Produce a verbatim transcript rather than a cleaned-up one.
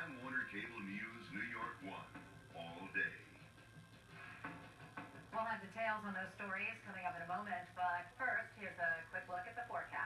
Time Warner Cable News, New York one, all day. We'll have details on those stories coming up in a moment, but first, here's a quick look at the forecast.